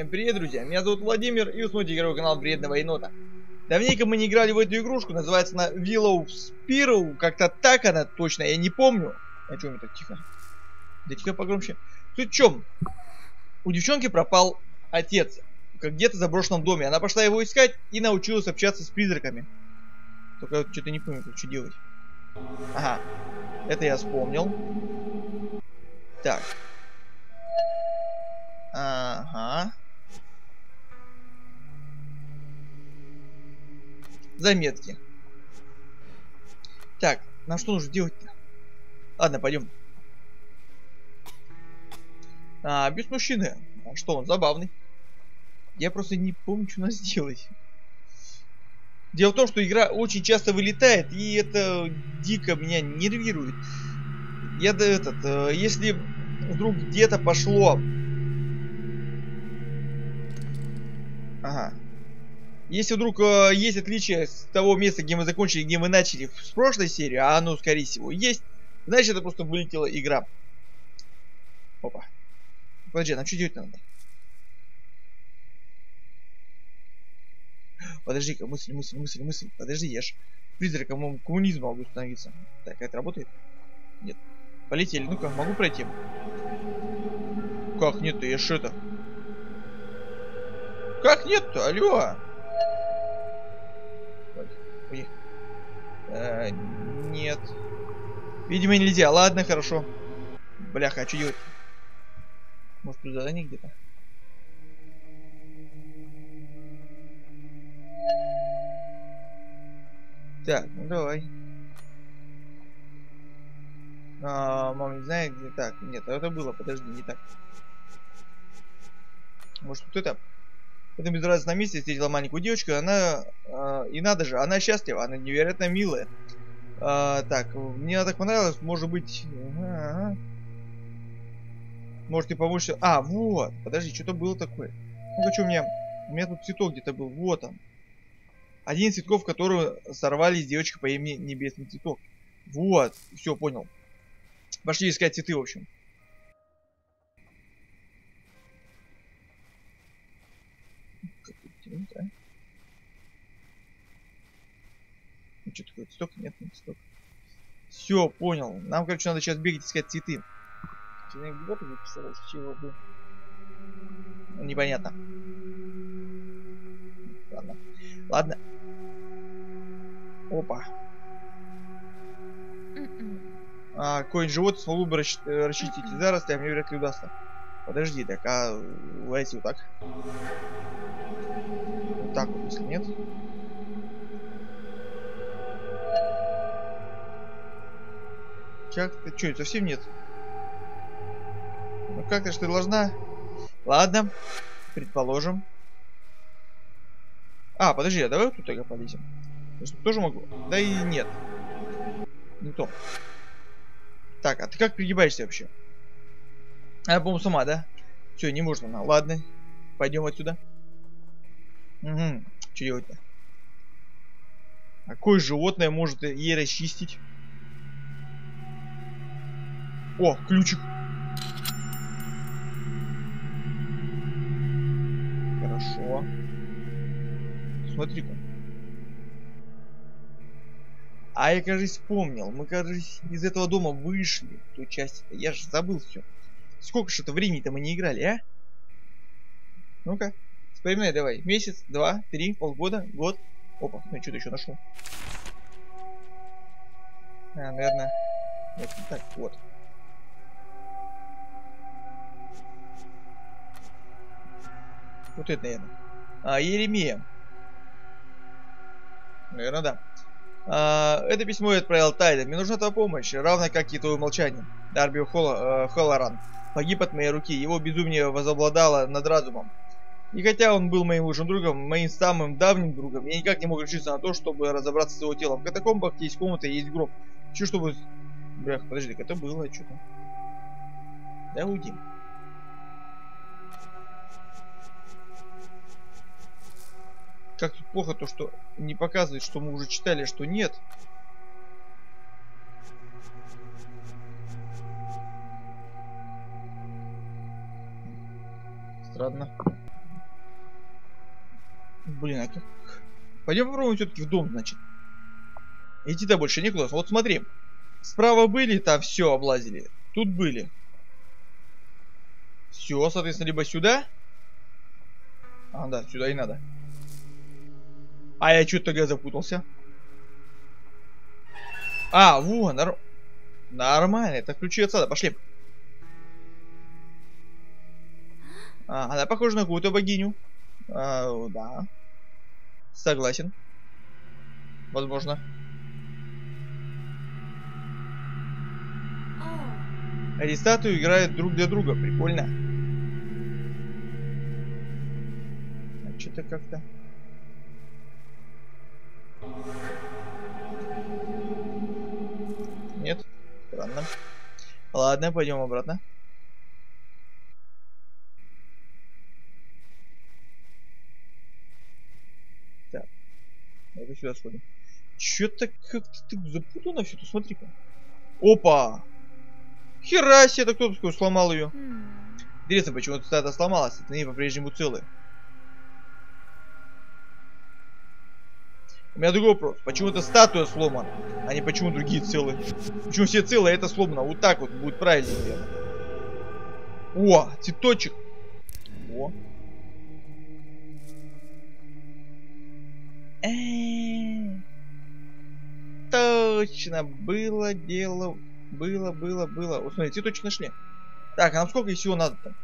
Всем привет, друзья! Меня зовут Владимир, и вы смотрите игровой канал Вредного Енота. Давненько мы не играли в эту игрушку, называется она Willow Spear, как-то так она точно, я не помню. А чё мне так тихо? Да тихо погромче. Суть в чем? У девчонки пропал отец, как где-то в заброшенном доме. Она пошла его искать и научилась общаться с призраками. Только что-то не помню, как что делать. Ага, это я вспомнил. Так. Ага. Заметки. Так, нам что нужно делать-то? Ладно, пойдем. Без мужчины. А что, он забавный. Я просто не помню, что надо сделать. Дело в том, что игра очень часто вылетает, и это дико меня нервирует. Если вдруг где-то пошло... Ага. Если вдруг есть отличие с того места, где мы закончили, где мы начали с прошлой серии, а оно, скорее всего, есть, значит, это просто вылетела игра. Опа. Подожди, нам что делать надо? Подожди-ка, мысль. Подожди, я ж призраком коммунизма могу становиться. Так, это работает? Нет. Полетели, ну-ка, могу пройти? Как нет-то, я ж это... Как нет-то, алло? Ой. Нет. Видимо, нельзя. Ладно, хорошо. Бляха, а что делать? Может, тут задание где-то? Так, ну давай. Мама не знает, где так. Нет, это было, подожди, не так. Может, вот это? В этом безразличном месте встретила маленькую девочку, она... и надо же, она счастлива, она невероятно милая. Так, мне она так понравилась, может быть... Может, ты помочь... Вот, подожди, что-то было такое. Ну-ка, что у меня... У меня тут цветок где-то был, вот он. Один из цветков, который сорвали с девочкой по имени Небесный Цветок. Вот, все, понял. Пошли искать цветы, в общем. Ну, что такое, цветок? Нет, не цветок. Все, понял. Нам, короче, надо сейчас бегать искать цветы. Непонятно. Ладно. Ладно. Опа. Какой-нибудь живот смогу бы расчистить эти заросли, а мне вряд ли удастся. Подожди, так, давайте вот так. Вот так вот, если нет. Как-то, что, совсем нет? Ну как-то ж ты должна. Ладно, предположим. Подожди, а давай вот тут тогда полезем. Тоже могу? Да и нет. Не то. Так, а ты как пригибаешься вообще? Я, по-моему, сама, да? Все, не можно. Ладно, пойдем отсюда. Угу. Что делать-то? Какое животное может ей расчистить? О, ключик. Хорошо. Смотри-ка. Я, кажется, вспомнил. Мы, кажется, из этого дома вышли. В той части. Я же забыл все. Сколько же это времени-то мы не играли, а? Ну-ка. Вспоминай давай. Месяц, 2, 3, полгода, год. Опа, я что-то еще нашел. Наверное. Нет, не так, вот. Вот это, наверное. Еремея. Наверное, да. Это письмо я отправил Тайда. Мне нужна твоя помощь, равно как и твое молчание. Дарби Холлоран погиб от моей руки. Его безумие возобладало над разумом. И хотя он был моим лучшим другом, моим самым давним другом, я никак не мог решиться на то, чтобы разобраться с его телом. В катакомбах есть комната, есть гроб. Хочу, чтобы... Блях, подожди, это было что-то. Да уйди. Как тут плохо то, что не показывает, что мы уже читали, что нет. Странно. Блин, а как? Пойдем попробуем все-таки в дом, значит. Идти-то больше некуда. Вот смотри. Справа были, там все облазили. Тут были. Все, соответственно, либо сюда. А, да, сюда и надо. А я что-то тогда запутался. А, во, нормально. Это ключи от сада. Пошли. А, она похожа на какую-то богиню. А, да. Согласен. Возможно. Эти статуи играют друг для друга. Прикольно. А что-то как-то... Нет. Странно. Ладно, пойдем обратно. Так. Это сюда сходим. Чё-то как-то так запутано все. Смотри-ка. Опа! Хера себе, это кто такой сломал ее? Интересно, почему статуя сломалась, остальные по-прежнему целые. У меня другой вопрос. Почему эта статуя сломана, а не почему другие целые? Почему все целые, а это сломано? Вот так вот будет правильно, наверное. О, цветочек. О. Точно, было дело. Было. Вот смотри, цветочек нашли. Так, а нам сколько всего надо там?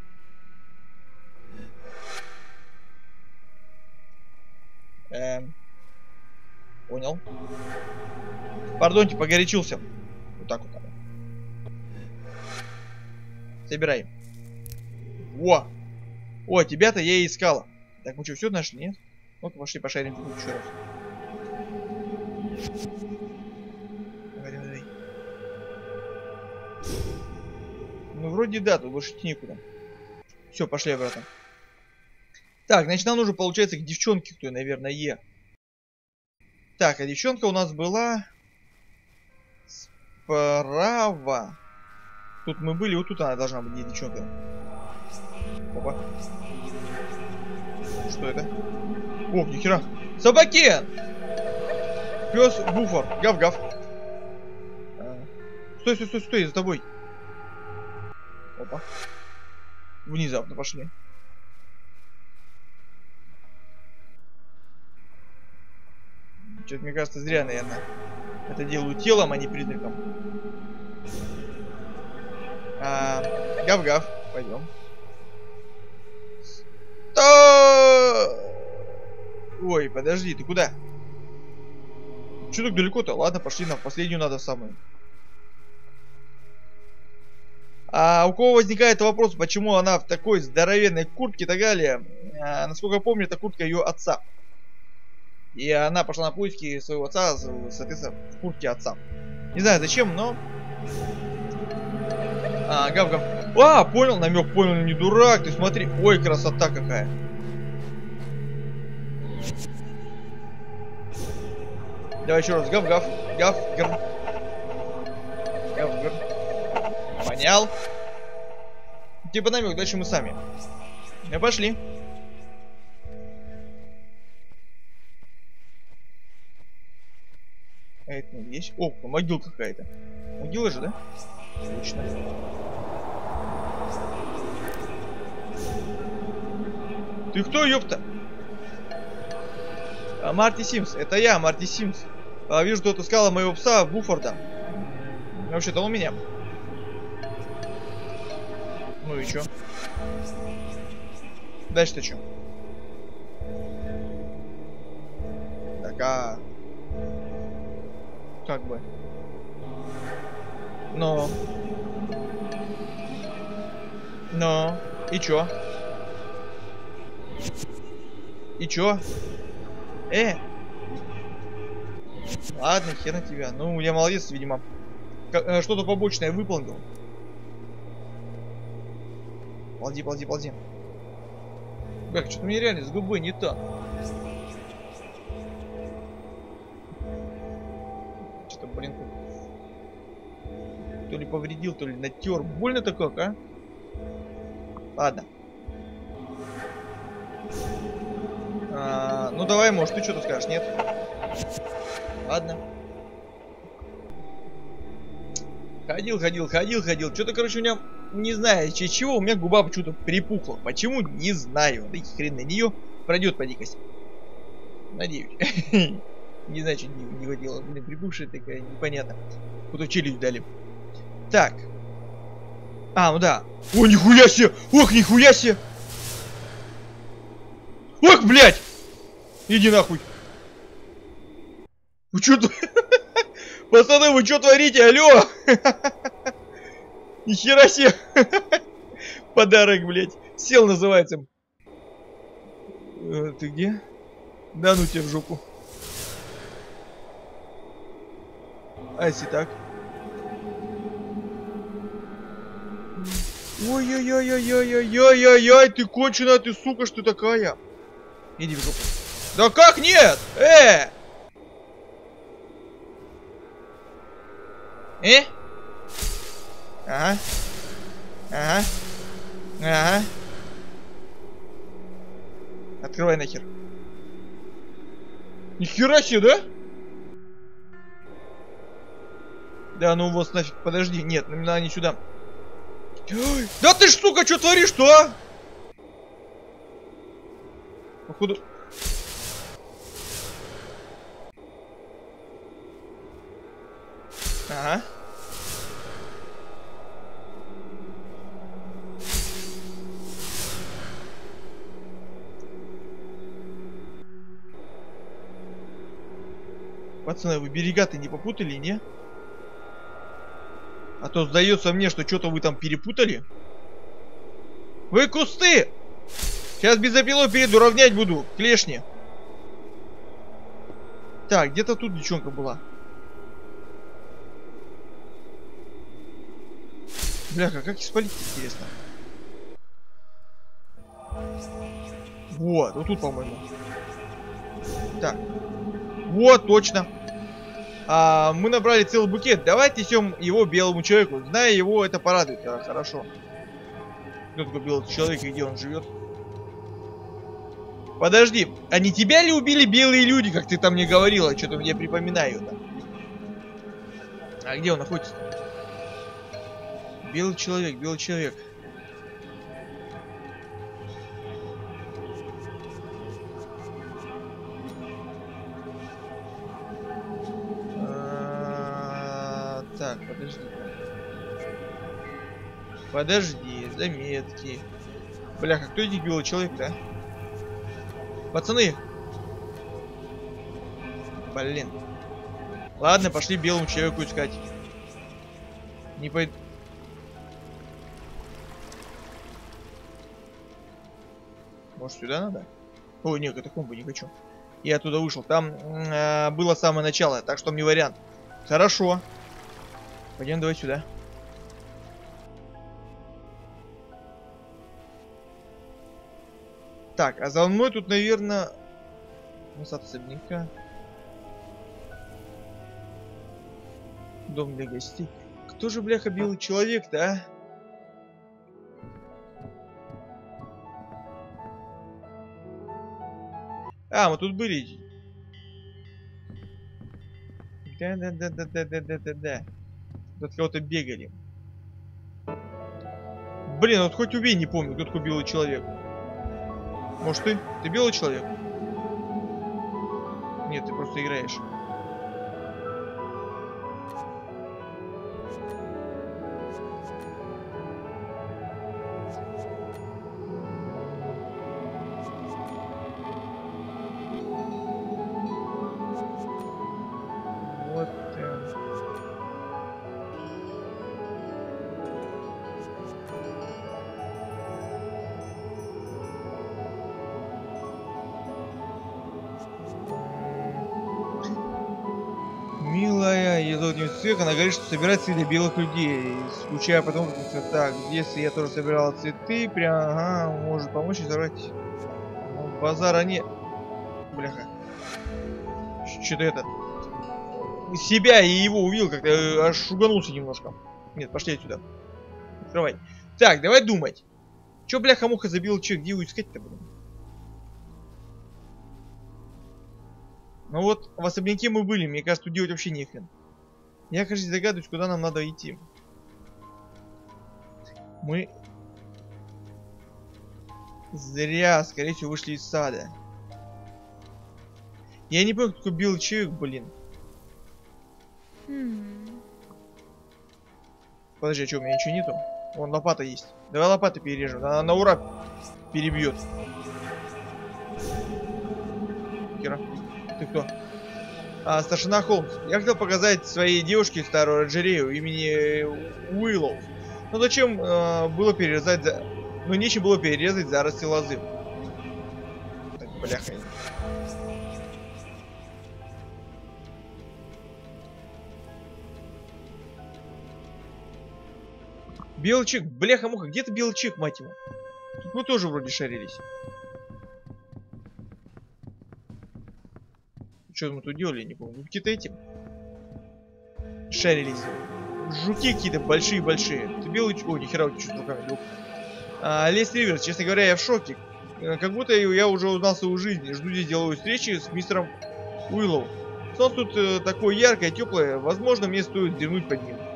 Понял. Пардоньте, погорячился. Вот так вот надо. Собирай. Во! О, тебя-то я и искала. Так, мы что, все нашли, нет? Ну-ка, пошли пошарим тут еще раз. Давай. Ну, вроде да, тут больше идти некуда. Все, пошли обратно. Так, значит, нам нужно, получается, к девчонке, кто, наверное, Так, а девчонка у нас была справа. Тут мы были, вот тут она должна быть, где девчонка. Опа. Что это? О, нихера. Собаки! Пес Буфор. Гав-гав. Стой, за тобой. Опа. Внезапно пошли. Что-то, мне кажется, зря, наверное. Это делаю телом, а не призраком. Гав-гав. Пойдем. Ой, подожди, ты куда? Че так далеко-то? Ладно, пошли, нам последнюю надо самую. А у кого возникает вопрос, почему она в такой здоровенной куртке и так далее? Насколько я помню, это куртка ее отца. И она пошла на поиски своего отца, соответственно, в куртке отца. Не знаю зачем, но... Гав-гав. Понял, намек, понял, не дурак, ты смотри. Ой, красота какая. Давай еще раз, гав-гав. Гав-гав. Гав-гав. Понял. Типа намек, дальше мы сами. Ну, пошли. Это есть. О, могила какая-то. Могила же, да? Точно. Ты кто, ёпта? Марти Симс. Это я, Марти Симс. Вижу, что ты искала моего пса Буфорда. Вообще-то он у меня. Ну и чё? Дальше-то чё? Так, как бы. Но. И чё? И чё? Ладно, хер на тебя. Ну, я молодец, видимо. Что-то побочное выполнил. Ползи. Как, что-то мне реально с губой не то. Что-то, блин, то ли повредил, то ли натер. Больно-то как, а? Ладно. Ну давай, может, ты что-то скажешь, нет? Ладно. Ходил. Что-то, короче, у меня, не знаю, из чего, у меня губа почему-то припухла. Почему? Не знаю. Да и хрен на нее. Пройдет по дикости. Надеюсь. Не знаю, что не водила. Блин, припухшая такая, непонятно. Куда челюсть дали. Так. Ну да. О, нихуя себе! Ох, нихуя себе! Ох, блядь! Иди нахуй. Вы что тут? Пацаны, вы что творите? Алло! Нихера себе! Подарок, блядь. Сел, называется. Ты где? Да ну тебе в жопу. А если так? Ой-ой-ой-ой-ой-ой-ой-ой-ой, ты конченая, ты сука, что такая? Иди в жопу. Да как нет? Ага. Открывай нахер. Нихера себе, да? Да ну вас нафиг, подожди. Нет, нам надо не сюда. Ой, да ты ж, сука, что творишь-то, а? Походу... Ага. Пацаны, вы берега-то не попутали, не? А то сдается мне, что что-то вы там перепутали. Вы кусты! Сейчас бензопилой перед уравнять буду, клешни. Так, где-то тут девчонка была. Бляха, как их спалить, интересно. Вот тут, по-моему. Так. Вот, точно. Мы набрали целый букет. Давайте несем его белому человеку. Зная его, это порадует. Хорошо. Кто такой белый человек и где он живет? Подожди, а не тебя ли убили белые люди, как ты там мне говорила? Что-то мне припоминаю. Да? А где он находится? Белый человек, белый человек. Так, подожди. Подожди, заметки. Бляха, кто этих белый человек-то, а? Пацаны! Блин. Ладно, пошли белому человеку искать. Не пойду. Может, сюда надо? Ой, нет, катакомбы не хочу. Я оттуда вышел. Там было самое начало, так что мне вариант. Хорошо. Пойдем давай сюда. Так, а за мной тут, наверное... Насад особняка. Дом для гостей. Кто же, бляха, белый человек-то, а? Мы тут были. Да. Тут кого-то бегали. Блин, вот хоть убей, не помню, кто такой белый человек. Может ты? Ты белый человек? Нет, ты просто играешь. Вот. Милая, я зовут не цвет, она говорит, что собирает цветы для белых людей. Скучая потом, как так, в детстве я тоже собирала цветы, прям, ага, может помочь и забрать. Ну, базара нет. Бляха. Что-то это... Себя и его увидел, как-то аж шуганулся немножко. Нет, пошли отсюда. Открывай. Так, давай думать. Чё, бляха-муха, забил человек, где его искать-то, блин? Ну вот, в особняке мы были, мне кажется, тут делать вообще нехрен. Я, кажется, догадываюсь, куда нам надо идти. Мы зря, скорее всего, вышли из сада. Я не понял, кто такой белый человек, блин. Подожди, а что, у меня ничего нету? Вон, лопата есть. Давай лопаты перережем. Она на ура перебьет. Кира, ты кто? Старшина Холмс. Я хотел показать своей девушке старую оранжерею имени Уиллоу. Но зачем было перерезать Ну, нечем было перерезать заросли лозы. Так, бляха. Белый чик, бляха-муха, где-то белый чик, мать его. Тут мы тоже вроде шарились. Что мы тут делали, не помню. Какие-то эти шарились. Жуки какие-то большие-большие. Ты белый чик. О, нихера, у тебя что-то руками друг. Лес Риверс, честно говоря, я в шоке. Как будто я уже узнал свою жизнь. Жду здесь деловой встречи с мистером Уиллоу. Солнце тут такое яркое, теплое. Возможно, мне стоит вздремнуть под ним.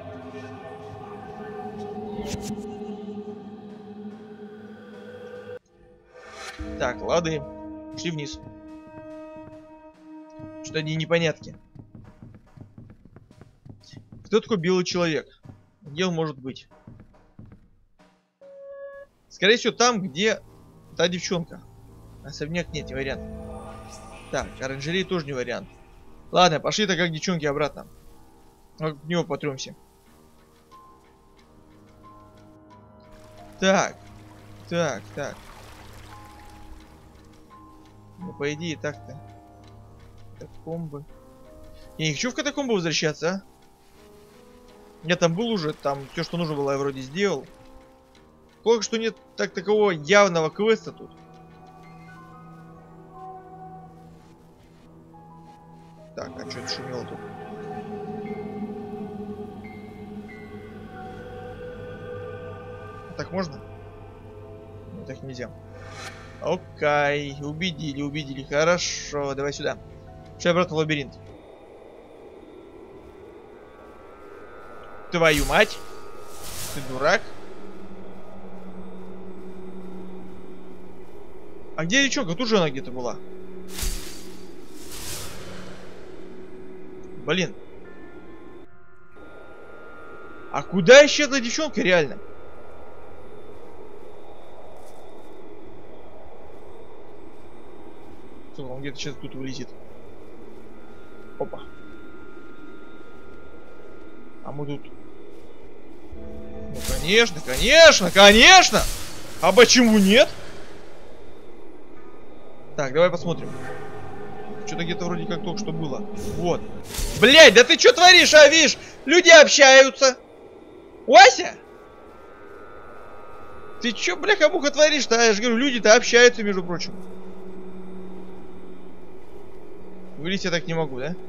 Так, лады. Пошли вниз. Что-то они непонятки. Кто такой белый человек? Где он может быть? Скорее всего, там, где та девчонка. Особняк нет, не вариант. Так, оранжерея тоже не вариант. Ладно, пошли-то как девчонки обратно. В него потремся. Так. Ну, по идее, так-то. Катакомбы. Я не хочу в катакомбы возвращаться, а? Я там был уже, там все, что нужно было, я вроде сделал. Плохо, что нет такого явного квеста тут. Так, а что это шумело тут? Так можно? Нет, так нельзя. Окей, убедили, хорошо, давай сюда. Что обратно в лабиринт? Твою мать! Ты дурак? А где девчонка? Тут же она где-то была. Блин. А куда исчезла девчонка реально? Он где-то сейчас тут вылезет. Опа. А мы тут... Ну, конечно! А почему нет? Так, давай посмотрим. Что-то где-то вроде как только что было. Вот. Блядь, да ты что творишь, а, видишь? Люди общаются. Вася! Ты что, бляха-муха, творишь-то? Я же говорю, люди-то общаются, между прочим. Вылезть я так не могу, да?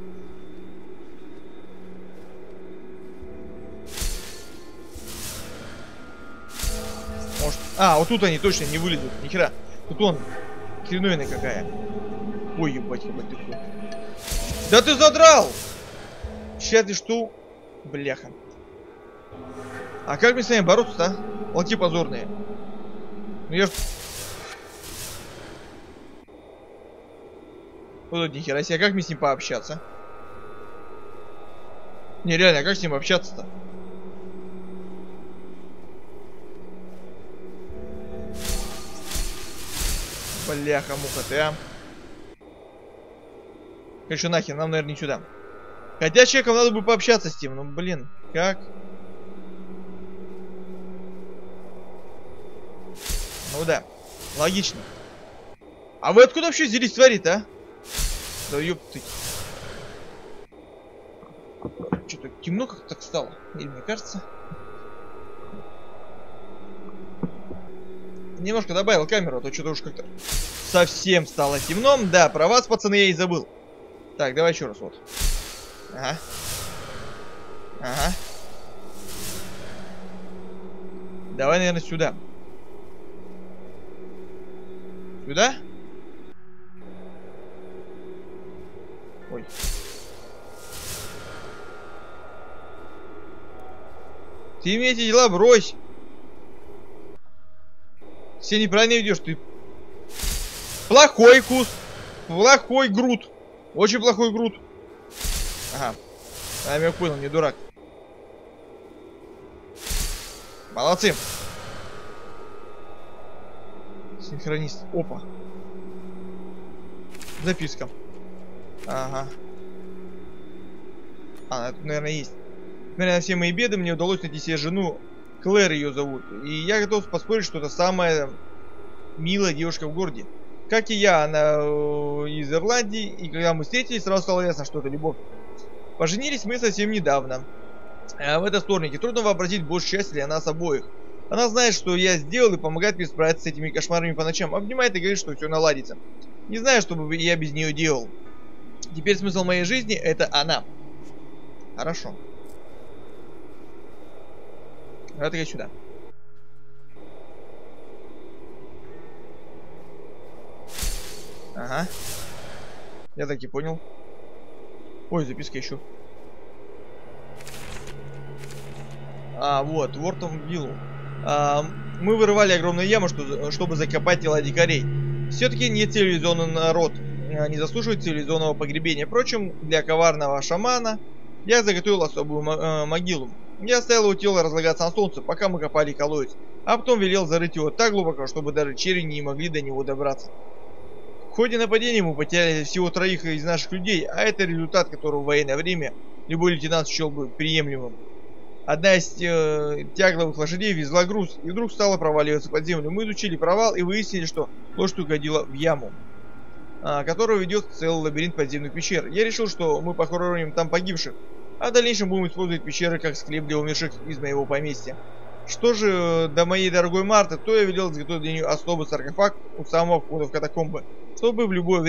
Может... А, вот тут они точно не вылезут. Нихера. Тут он. Хреновина какая. Ой, ебать, ты кто. Да ты задрал! Сейчас ты что? Бляха. А как мне с вами бороться-то, а? Лаки позорные. Ну я ж... Вот нихера себе, как мне с ним пообщаться? Не, реально, а как с ним общаться-то? Бляха-муха ты, а? Конечно, нахер, нам, наверное, не сюда. Хотя человеком надо бы пообщаться с ним, ну блин, как? Ну да, логично. А вы откуда вообще взялись твари-то, а? Да ёпты. Что-то темно как-то так стало. Или мне кажется? Немножко добавил камеру, а то что-то уж как-то совсем стало темно. Да, про вас, пацаны, я и забыл. Так, давай еще раз вот. Ага. Ага. Давай, наверное, сюда. Сюда? Ты мне эти дела брось. Все неправильно ведешь. Ты плохой куст. Плохой груд. Очень плохой груд. Ага. Я меня понял, не дурак. Молодцы. Синхронист. Опа. Записка. Ага. А, это, наверное, есть. Несмотря на все мои беды, мне удалось найти себе жену. Клэр ее зовут. И я готов поспорить, что это самая милая девушка в городе. Как и я, она из Ирландии. И когда мы встретились, сразу стало ясно, что это любовь. Поженились мы совсем недавно. В этот вторник. И трудно вообразить больше счастья для нас обоих. Она знает, что я сделал, и помогает мне справиться с этими кошмарами по ночам. Обнимает и говорит, что все наладится. Не знаю, что бы я без нее делал. Теперь смысл моей жизни — это она. Хорошо. Давай я сюда. Ага. Я так и понял. Ой, записка еще. А, вот, Вортон Виллу. Мы вырывали огромную яму, чтобы закопать тела дикарей. Все-таки не цивилизованный народ не заслуживает цивилизованного погребения. Впрочем, для коварного шамана я заготовил особую могилу. Я оставил его тело разлагаться на солнце, пока мы копали колодец, а потом велел зарыть его так глубоко, чтобы даже черви не могли до него добраться. В ходе нападения мы потеряли всего 3 из наших людей, а это результат, которого в военное время любой лейтенант счел бы приемлемым. Одна из тягловых лошадей везла груз, и вдруг стала проваливаться под землю. Мы изучили провал и выяснили, что лошадь угодила в яму, которую ведет целый лабиринт подземных пещер. Я решил, что мы похороним там погибших, а в дальнейшем будем использовать пещеры как склеп для умерших из моего поместья. Что же до моей дорогой Марты, то я велел изготовить для нее особый саркофаг у самого входа в катакомбы, чтобы в любое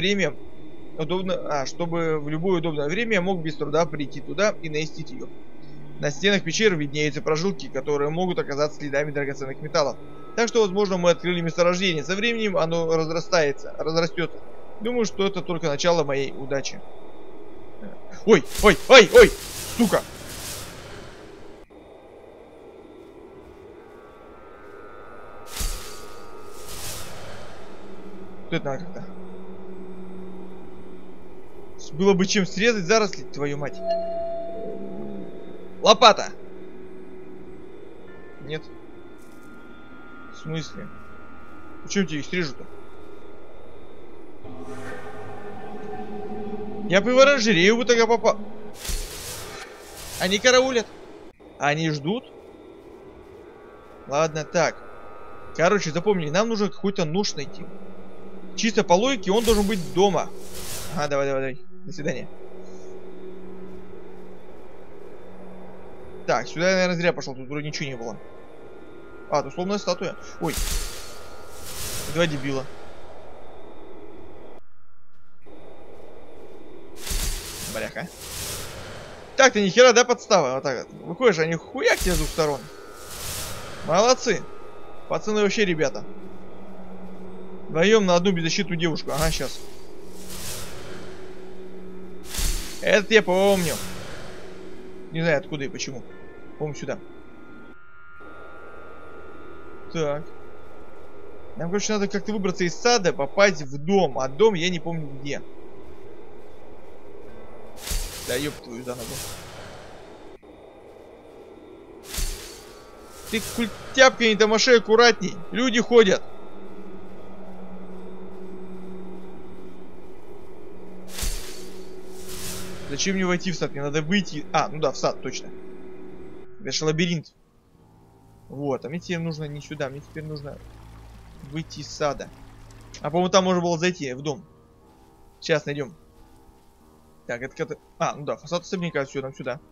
удобное время я мог без труда прийти туда и навестить ее. На стенах пещер виднеются прожилки, которые могут оказаться следами драгоценных металлов. Так что, возможно, мы открыли месторождение. Со временем оно разрастется. Думаю, что это только начало моей удачи. Ой, ой, ой, ой, сука! Это надо как-то. Было бы чем срезать заросли, твою мать. Лопата! Нет. В смысле? Почему тебе их срежу-то? Я бы в оранжерею бы тогда попал. Они караулят. Они ждут. Ладно, так. Короче, запомни, нам нужно какой-то нож найти. Чисто по логике он должен быть дома. Ага, давай. До свидания. Так, сюда я, наверное, зря пошел, тут вроде ничего не было. А, тут условная статуя. Ой. 2 дебила. Бляха. Так, ты нихера, да, подстава? Вот так вот. Выходишь, они хуяк тебе с 2 сторон. Молодцы. Пацаны вообще ребята. Вдвоем на одну беззащитную девушку. Ага, сейчас. Это я помню. Не знаю откуда и почему. По-моему, сюда. Так. Нам, короче, надо как-то выбраться из сада, попасть в дом. А дом я не помню где. Да ёб твою за ногу. Ты культяпка не томашей, аккуратней. Люди ходят. Зачем мне войти в сад? Мне надо выйти. А, ну да, в сад, точно. Это же лабиринт. Вот, а мне теперь нужно не сюда. Мне теперь нужно выйти из сада. А, по-моему, там можно было зайти в дом. Сейчас найдем. Так, это как-то... А, ну да, фасад особняка. Все, нам сюда.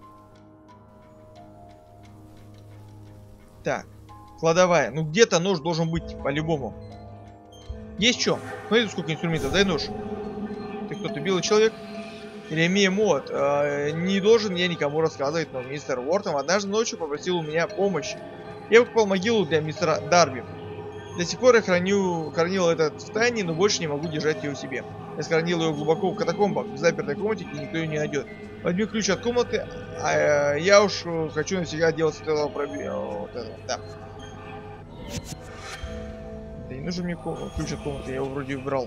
Так, кладовая. Ну, где-то нож должен быть, по-любому. Есть что? Смотри, сколько инструментов. Дай нож. Ты кто-то, белый человек? Ремия Мод. Не должен я никому рассказывать, но мистер Уортон однажды ночью попросил у меня помощи. Я выкопал могилу для мистера Дарби. До сих пор я хранил этот в тайне, но больше не могу держать его в себе. Я сохранил его глубоко в катакомбах, в запертой комнате, где никто ее не найдет. Возьми ключ от комнаты, а я уж хочу навсегда делать этого пробела. Вот это, да. Да не нужен мне ключ от комнаты, я его вроде убрал.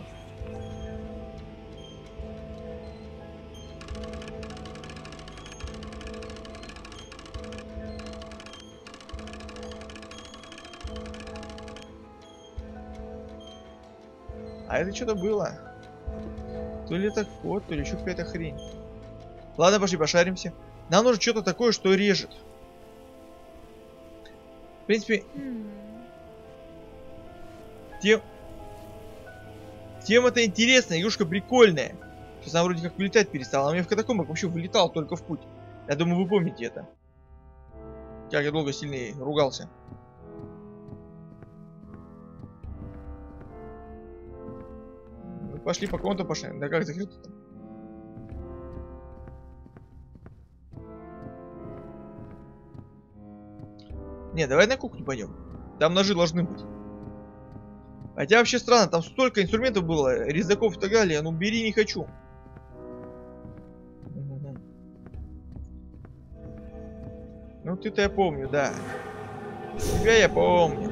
А это что-то было. То ли это кот, то ли еще какая-то хрень. Ладно, пошли пошаримся. Нам нужно что-то такое, что режет. В принципе, тема-то интересная, игрушка прикольная. Сейчас она вроде как вылетать перестала. А у меня в катакомбах вообще вылетал только в путь. Я думаю, вы помните это. Как я долго сильнее ругался. Ну, пошли по комнатам, пошли. Да как закрыто-то? Не, давай на кухню пойдем. Там ножи должны быть. Хотя вообще странно, там столько инструментов было, резаков и так далее. Ну бери, не хочу. Ну ты-то я помню, да. Тебя я помню.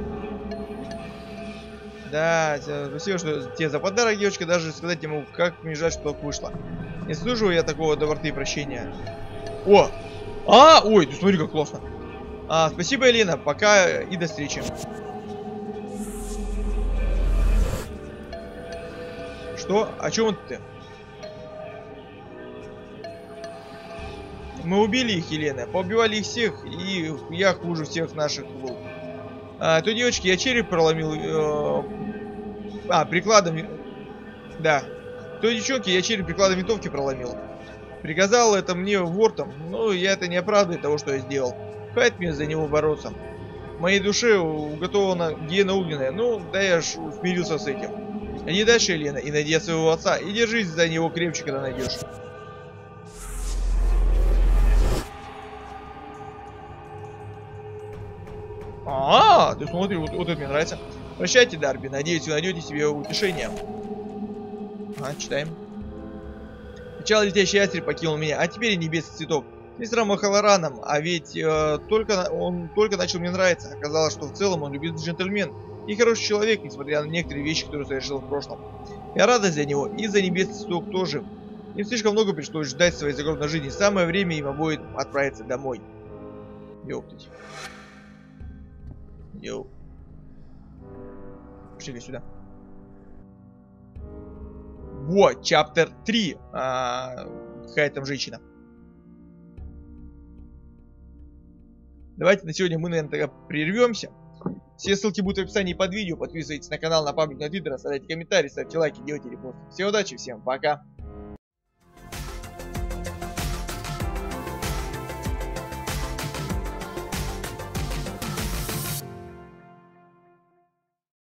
Да, спасибо, что тебе за подарок, девочка. Даже сказать не могу, как мне жаль, что так вышло. Не заслуживаю я такого доброты и прощения. О! Ой, ты смотри, как классно. Спасибо, Елена. Пока и до встречи. Что? О чем ты? Мы убили их, Елена. Поубивали их всех, и я хуже всех наших был. Той девочке я череп проломил. Прикладом. Да. Той девчонке я череп прикладом винтовки проломил. Приказал это мне вортом. Но я это не оправдывает того, что я сделал. Хватит мне за него бороться. В моей душе уготована гиена огненная. Ну, да я ж смирился с этим. Иди дальше, Елена, и найди своего отца. И держись за него крепче, когда найдешь. Ты смотри, вот это мне нравится. Прощайте, Дарби. Надеюсь, вы найдете себе утешение. Читаем. Сначала летящий ястреб покинул меня, а теперь и небесный цветок. Мистером Махалараном, а ведь он только начал мне нравиться. Оказалось, что в целом он любит джентльмен и хороший человек, несмотря на некоторые вещи, которые совершил в прошлом. Я рада за него, и за небесный цветок тоже. Им слишком много пришлось ждать своей загробной жизни. Самое время им обоим отправиться домой. Ёптать. Йоу. Пошли сюда. Вот, чаптер 3. Какая там женщина. Давайте на сегодня мы, наверное, тогда прервемся. Все ссылки будут в описании под видео. Подписывайтесь на канал, на паблик, на твиттер, оставляйте комментарии, ставьте лайки, делайте репосты. Всем удачи, всем пока.